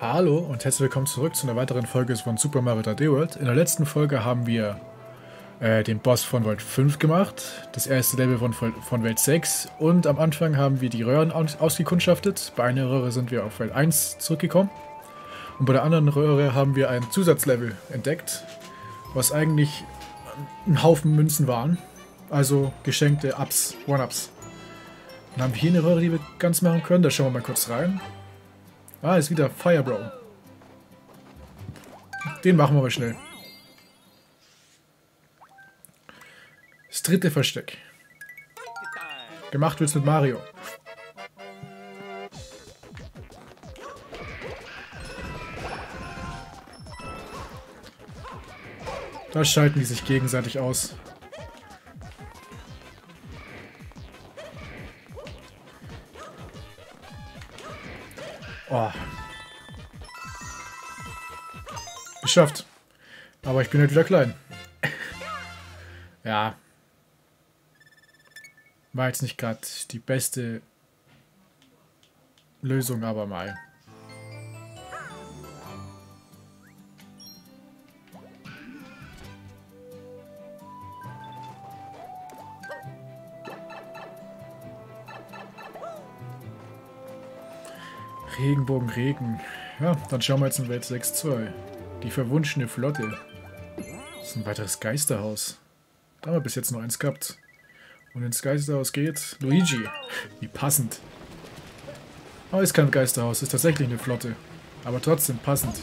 Hallo und herzlich willkommen zurück zu einer weiteren Folge von Super Mario 3D World. In der letzten Folge haben wir den Boss von Welt 5 gemacht, das erste Level von Welt 6 und am Anfang haben wir die Röhren ausgekundschaftet. Bei einer Röhre sind wir auf Welt 1 zurückgekommen und bei der anderen Röhre haben wir ein Zusatzlevel entdeckt, was eigentlich ein Haufen Münzen waren, also geschenkte Ups, One-Ups. Dann haben wir hier eine Röhre, die wir ganz machen können, da schauen wir mal kurz rein. Ah, ist wieder Firebro. Den machen wir aber schnell. Das dritte Versteck. Gemacht wird's mit Mario. Da schalten die sich gegenseitig aus. Oh. Geschafft. Aber ich bin halt wieder klein. Ja. War jetzt nicht gerade die beste Lösung, aber mal. Regenbogenregen. Ja, dann schauen wir jetzt in Welt 6.2. Die verwunschene Flotte. Das ist ein weiteres Geisterhaus. Da haben wir bis jetzt noch eins gehabt. Und ins Geisterhaus geht Luigi. Wie passend. Aber ist kein Geisterhaus, ist tatsächlich eine Flotte. Aber trotzdem passend.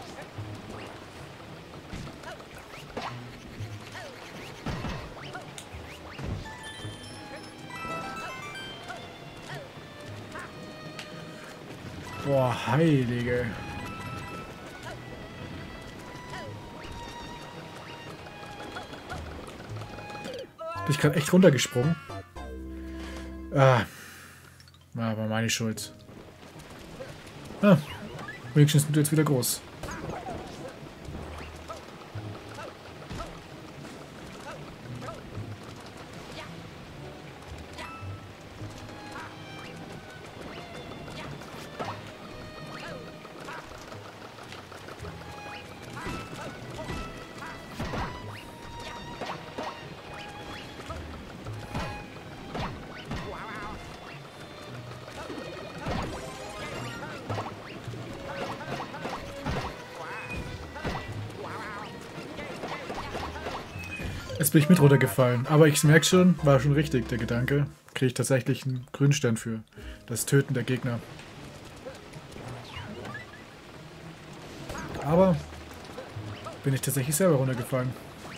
Boah, Heilige. Bin ich gerade echt runtergesprungen? Ah. War meine Schuld. Ah. Wenigstens sind wir jetzt wieder groß. Jetzt bin ich mit runtergefallen. Aber ich merke schon, war schon richtig, der Gedanke. Kriege ich tatsächlich einen Grünstern für. Das Töten der Gegner. Aber bin ich tatsächlich selber runtergefallen.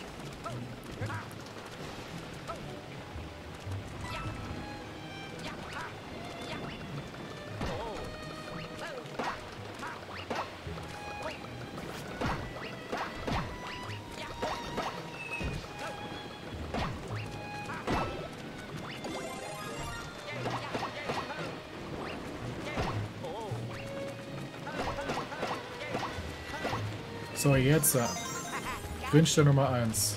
So, jetzt Grünstern Nummer 1.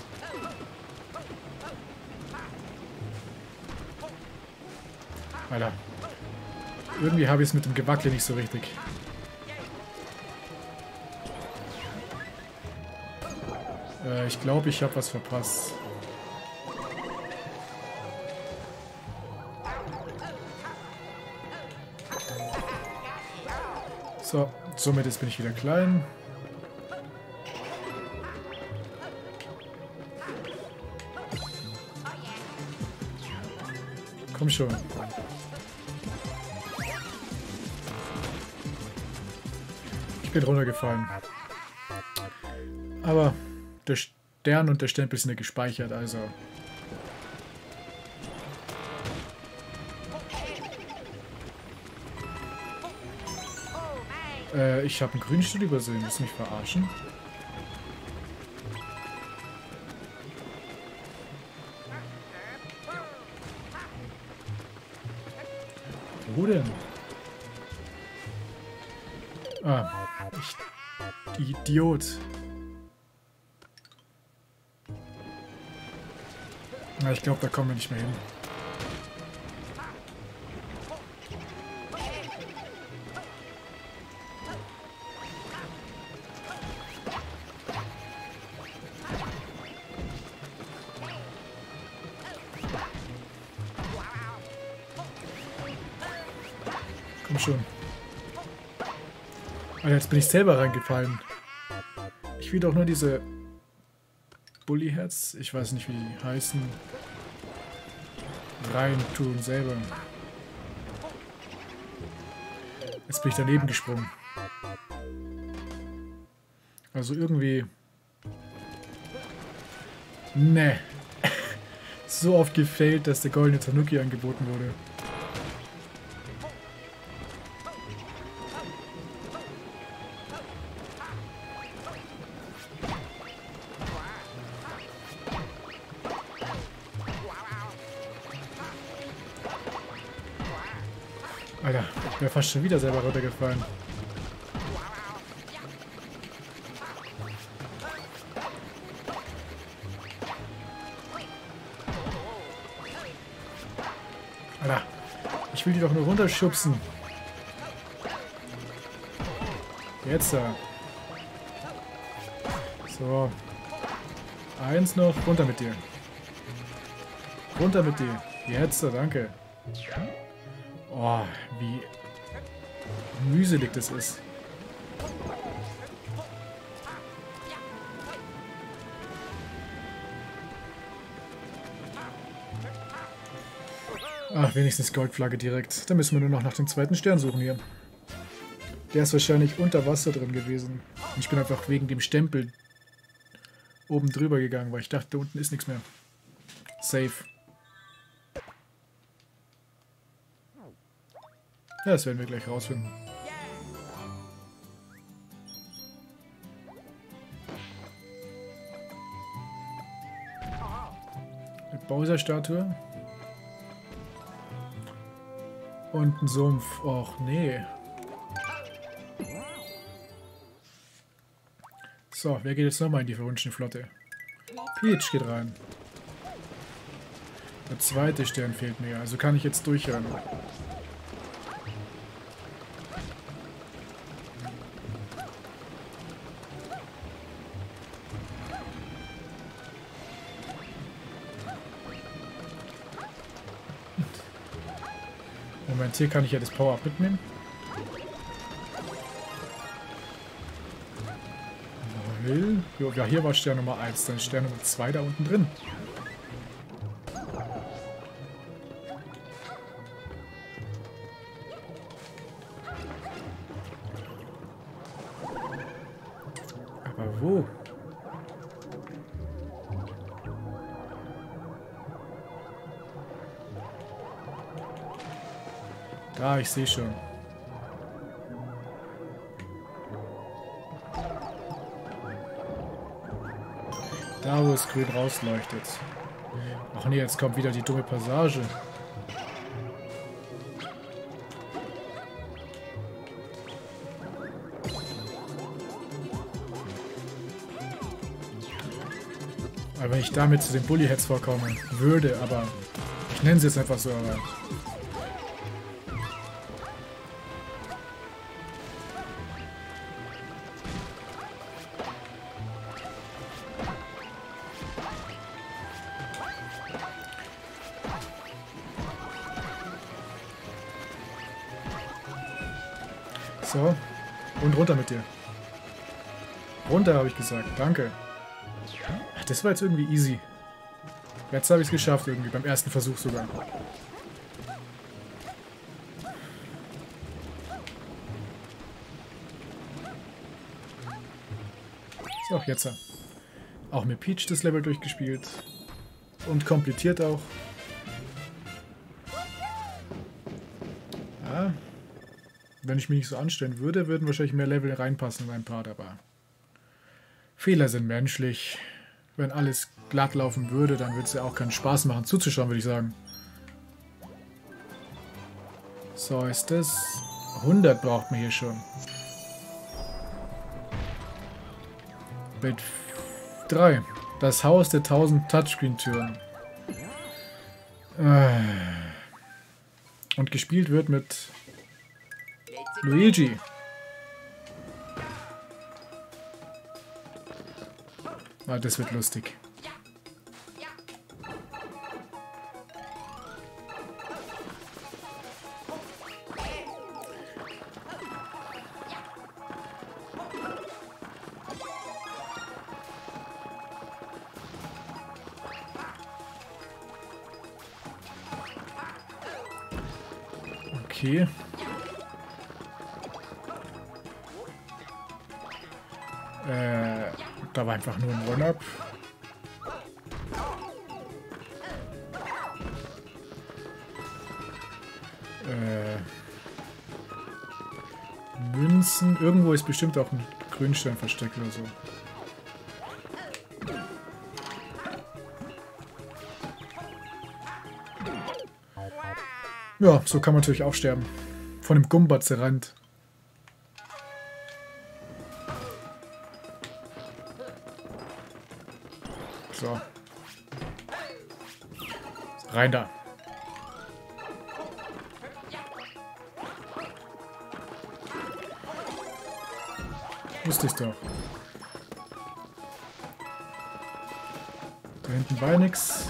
Alter. Irgendwie habe ich es mit dem Gewackle nicht so richtig. Ich glaube, ich habe was verpasst. So, somit jetzt bin ich wieder klein. Komm schon. Ich bin runtergefallen. Aber der Stern und der Stempel sind ja gespeichert, also. Ich habe einen Grünstern übersehen. Willst du mich verarschen? Wo denn? Ah, ich Idiot. Na, ich glaube, da kommen wir nicht mehr hin. schon. Alter, jetzt bin ich selber reingefallen. Ich will doch nur diese Bully-Heads, ich weiß nicht wie die heißen, rein tun selber. Jetzt bin ich daneben gesprungen. Also irgendwie... Ne. So oft gefailt, dass der goldene Tanuki angeboten wurde. Alter, ich wäre fast schon wieder selber runtergefallen. Alter, ich will die doch nur runterschubsen. Jetzt da. So. Eins noch. Runter mit dir. Runter mit dir. Jetzt da, danke. Oh, wie mühselig das ist. Ach, wenigstens Goldflagge direkt. Da müssen wir nur noch nach dem zweiten Stern suchen hier. Der ist wahrscheinlich unter Wasser drin gewesen. Und ich bin einfach wegen dem Stempel oben drüber gegangen, weil ich dachte, da unten ist nichts mehr. Safe. Ja, das werden wir gleich rausfinden. Eine Bowser-Statue. Und ein Sumpf. Och, nee. So, wer geht jetzt nochmal in die verwunschene Flotte? Peach geht rein. Der zweite Stern fehlt mir, also kann ich jetzt durchrennen. Moment, hier kann ich ja das Power-Up mitnehmen. Ja, hier war Stern Nummer 1, dann Stern Nummer 2 da unten drin. Aber wo? Da, ich sehe schon. Da, wo es grün rausleuchtet. Ach nee, jetzt kommt wieder die dumme Passage. Aber wenn ich damit zu den Bully-Heads vorkommen würde, aber ich nenne sie jetzt einfach so, aber... So, und runter mit dir. Runter, habe ich gesagt. Danke. Ach, das war jetzt irgendwie easy. Jetzt habe ich es geschafft irgendwie, beim ersten Versuch sogar. So, jetzt. Auch mit Peach das Level durchgespielt. Und komplettiert auch. Ja. Wenn ich mich nicht so anstellen würde, würden wahrscheinlich mehr Level reinpassen in ein Part, aber Fehler sind menschlich. Wenn alles glatt laufen würde, dann würde es ja auch keinen Spaß machen zuzuschauen, würde ich sagen. So, ist das... 100 braucht man hier schon. Bild 3. Das Haus der 1000 Touchscreen-Türen. Und gespielt wird mit... Luigi. Ah, das wird lustig. Okay. Da war einfach nur ein One-Up. Münzen. Irgendwo ist bestimmt auch ein Grünstein versteckt oder so. Ja, so kann man natürlich auch sterben. Von einem Gumba zerrannt. So. Rein da. Wusste ich doch. Da hinten war nix.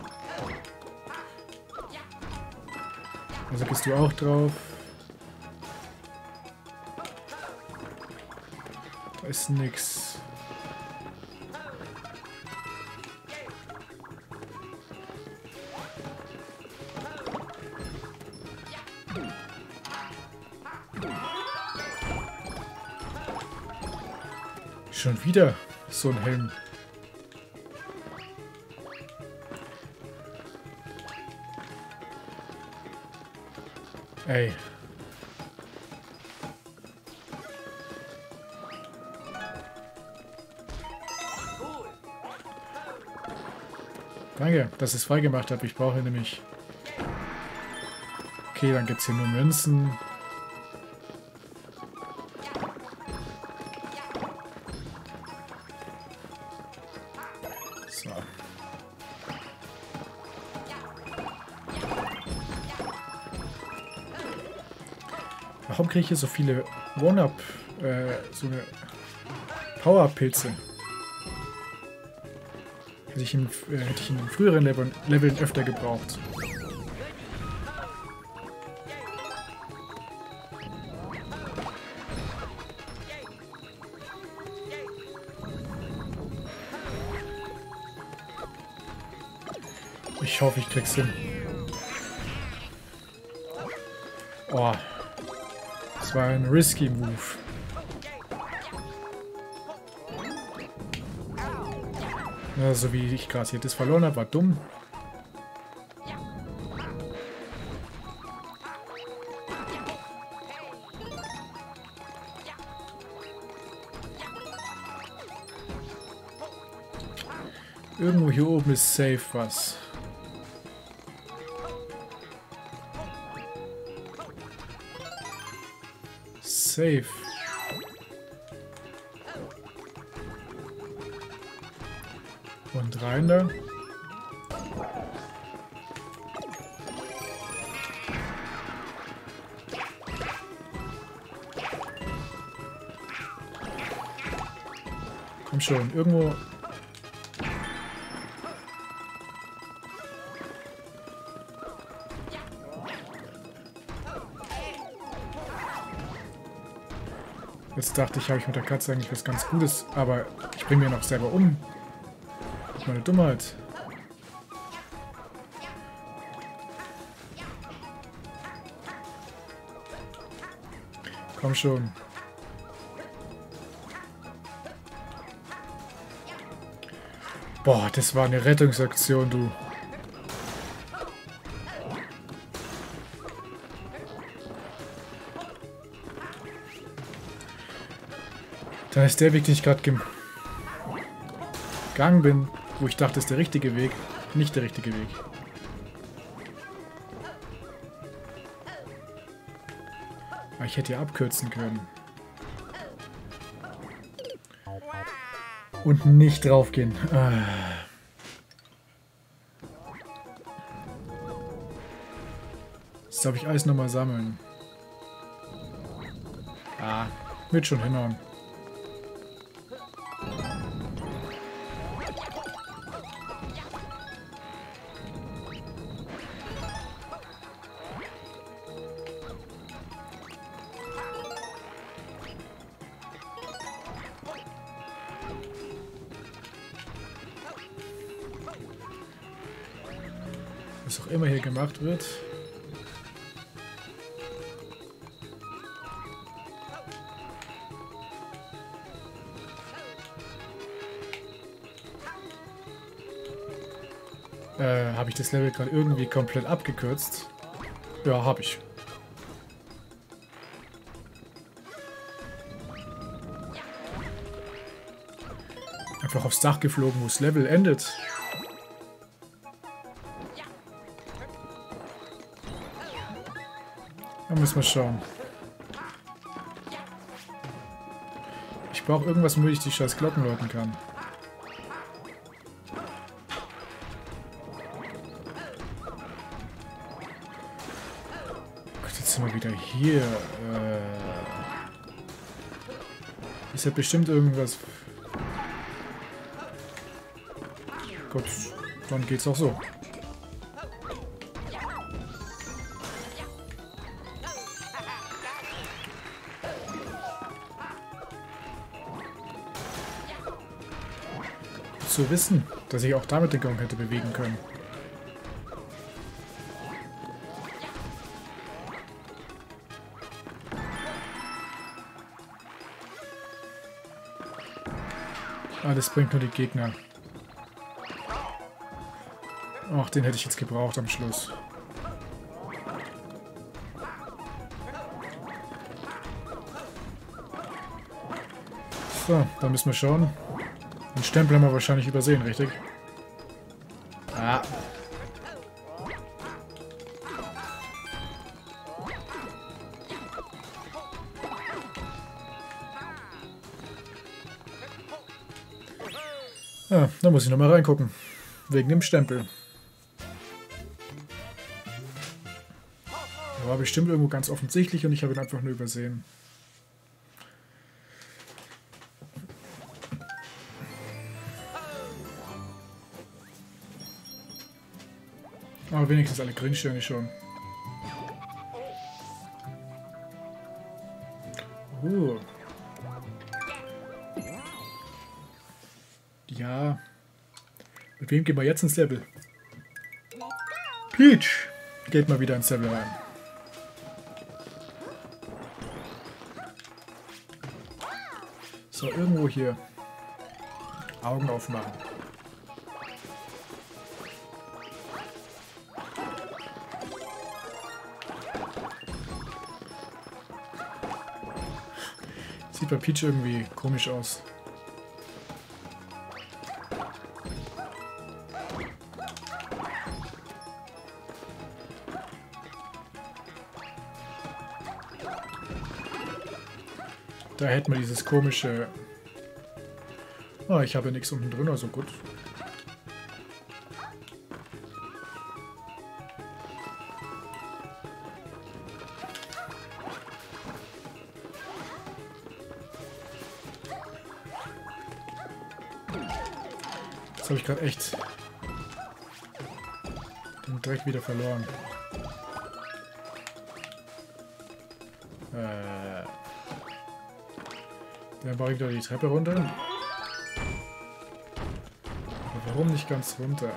Also gehst du auch drauf. Da ist nix. Schon wieder so ein Helm. Ey. Danke, dass ich es freigemacht habe. Ich brauche nämlich... Okay, dann gibt es hier nur Münzen. So. Warum kriege ich hier so viele One-Up, so eine Power-Pilze? Hätte ich in den früheren Leveln öfter gebraucht. Ich hoffe, ich krieg's hin. Oh. Das war ein risky Move. Ja, so wie ich gerade hier das verloren habe, war dumm. Irgendwo hier oben ist safe was. Safe. Und rein da. Komm schon, irgendwo... Jetzt dachte ich, habe ich mit der Katze eigentlich was ganz Gutes, aber ich bringe mir noch selber um. Das ist meine Dummheit. Komm schon. Boah, das war eine Rettungsaktion, du. Da ist der Weg, den ich gerade gegangen bin, wo ich dachte, ist der richtige Weg, nicht der richtige Weg. Aber ich hätte ja abkürzen können. Und nicht draufgehen. Das darf ich alles nochmal sammeln. Ah, wird schon hinhauen. Was auch immer hier gemacht wird. Habe ich das Level gerade irgendwie komplett abgekürzt? Ja, habe ich. Einfach aufs Dach geflogen, wo das Level endet. Da müssen wir schauen. Ich brauche irgendwas, womit ich die scheiß Glocken läuten kann. Gott, jetzt sind wir wieder hier. Ist ja bestimmt irgendwas. Gott, dann geht's auch so. Zu wissen, dass ich auch damit den Gong hätte bewegen können. Ah, das bringt nur die Gegner. Ach, den hätte ich jetzt gebraucht am Schluss. So, dann müssen wir schauen. Den Stempel haben wir wahrscheinlich übersehen, richtig? Ah. Ja, da muss ich nochmal reingucken. Wegen dem Stempel. Der war bestimmt irgendwo ganz offensichtlich und ich habe ihn einfach nur übersehen. Aber wenigstens alle Grünsterne schon. Ja. Mit wem gehen wir jetzt ins Level? Peach! Geht mal wieder ins Level rein. So, irgendwo hier. Augen aufmachen. Sieht bei Peach irgendwie komisch aus. Da hätten wir dieses komische... Oh, ich habe ja nichts unten drin, also gut. Jetzt habe ich gerade echt den Dreck wieder verloren. Dann baue ich wieder die Treppe runter. Aber warum nicht ganz runter?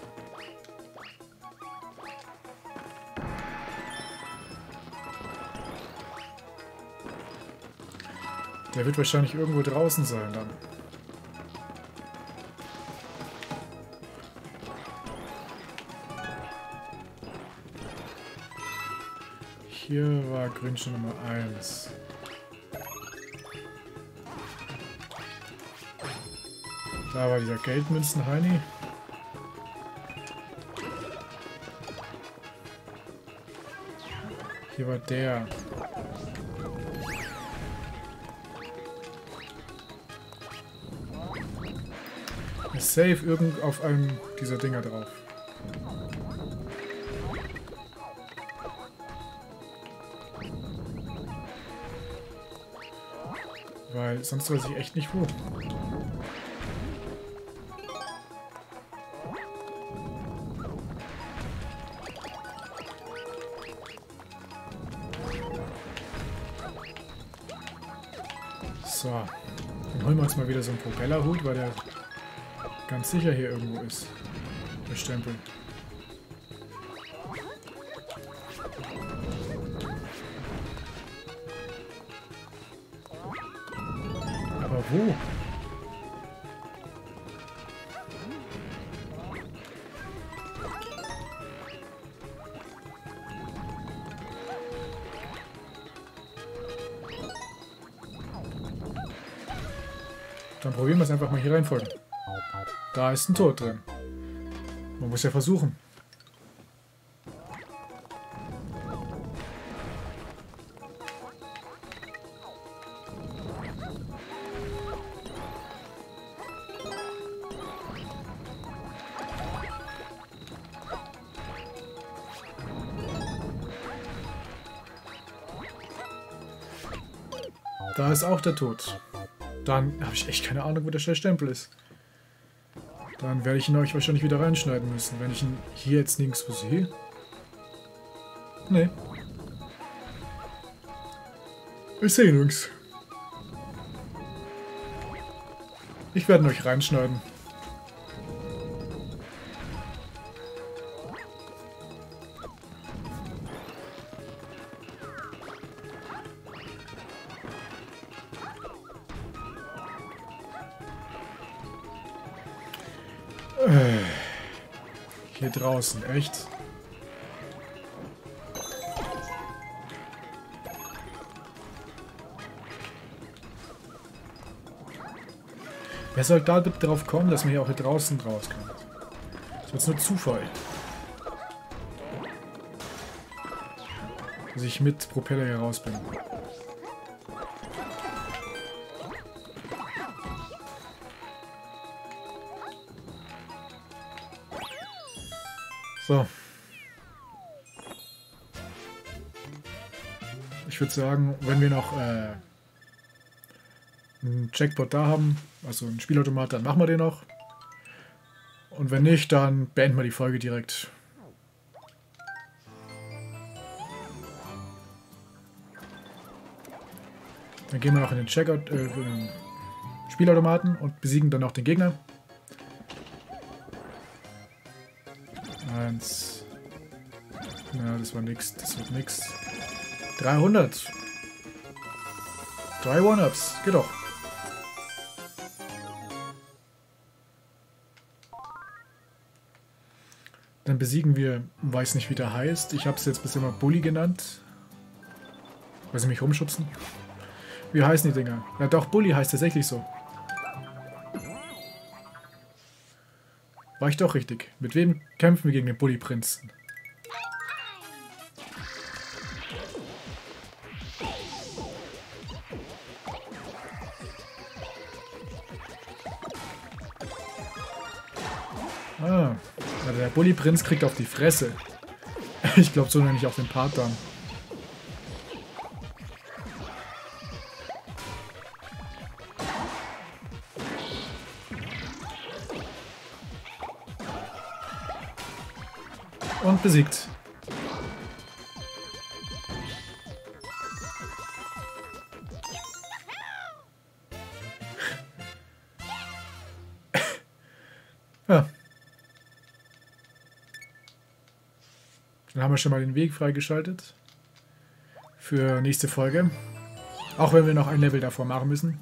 Der wird wahrscheinlich irgendwo draußen sein dann. Hier war Grünchen Nummer 1. Da war dieser Geldmünzen-Heini. Hier war der. Ist safe irgend auf einem dieser Dinger drauf. Weil sonst weiß ich echt nicht wo. So, dann holen wir uns mal wieder so einen Propellerhut, weil der ganz sicher hier irgendwo ist. Der Stempel. Aber wo? Dann probieren wir es einfach mal hier reinfolgen. Da ist ein Tod drin. Man muss ja versuchen. Da ist auch der Tod. Dann habe ich echt keine Ahnung, wo der Stempel ist. Dann werde ich ihn euch wahrscheinlich wieder reinschneiden müssen, wenn ich ihn hier jetzt nirgendwo sehe. Nee. Ich sehe nichts. Ich werde ihn euch reinschneiden. Hier draußen, echt? Wer soll da bitte drauf kommen, dass man hier auch hier draußen rauskommt? Das ist nur Zufall. Dass ich mit Propeller hier raus bin. So. Ich würde sagen, wenn wir noch einen Jackpot da haben, also einen Spielautomat, dann machen wir den noch. Und wenn nicht, dann beenden wir die Folge direkt. Dann gehen wir noch in den Spielautomaten und besiegen dann auch den Gegner. 1. Na, das war nix. Das wird nix. 300. 3 One-Ups. Geht doch. Dann besiegen wir, weiß nicht wie der heißt. Ich habe es jetzt bisher immer Bully genannt. Weil sie mich rumschubsen. Wie heißen die Dinger? Ja doch, Bully heißt tatsächlich so. War ich doch richtig. Mit wem kämpfen wir gegen den Bully-Prinzen? Ah, also der Bully-Prinz kriegt auf die Fresse. Ich glaube so nenne ich auch den Part dann. Und besiegt. Ja. Dann haben wir schon mal den Weg freigeschaltet. Für nächste Folge. Auch wenn wir noch ein Level davor machen müssen.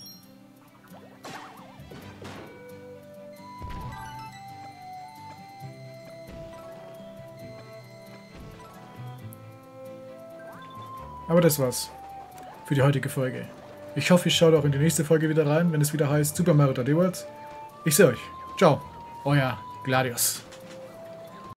Aber das war's für die heutige Folge. Ich hoffe, ihr schaut auch in die nächste Folge wieder rein, wenn es wieder heißt Super Mario 3D World. Ich sehe euch. Ciao, euer Gladius.